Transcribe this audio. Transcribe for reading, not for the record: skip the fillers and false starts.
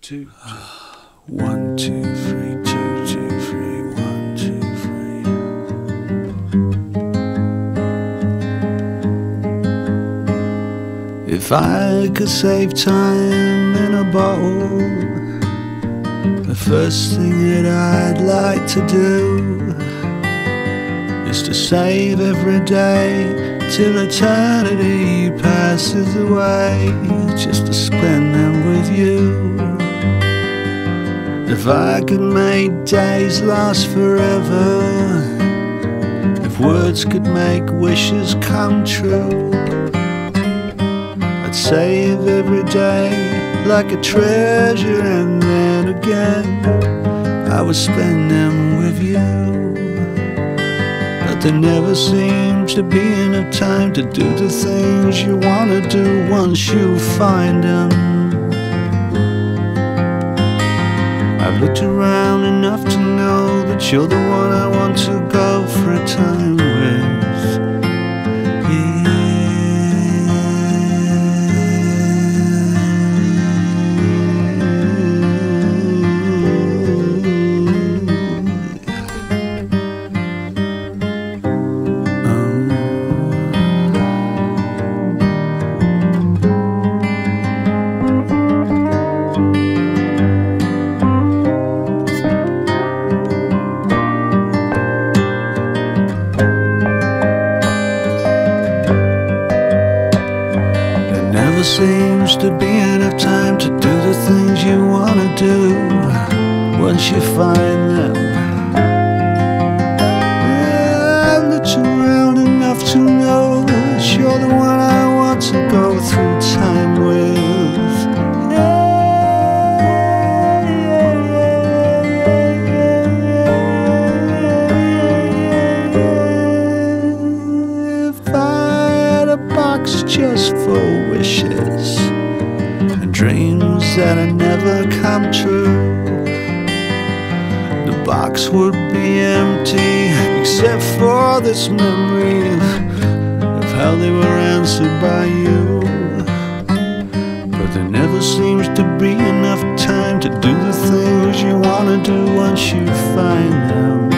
2, 2. 1, 2, 3, 2, 2, 3, 1, 2, 3. If I could save time in a bottle, the first thing that I'd like to do is to save every day till eternity passes away, just to spend them with you. If I could make days last forever, if words could make wishes come true, I'd save every day like a treasure, and then again I would spend them with you. But there never seems to be enough time to do the things you wanna do once you find them. I've looked around enough to know that you're the one I want to go for a time with. Never seems to be enough time to do the things you wanna do once you find them. I've looked around enough to know that you're the one I want to go through time with. Just for wishes and dreams that had never come true, the box would be empty except for this memory of how they were answered by you. But there never seems to be enough time to do the things you wanna do once you find them.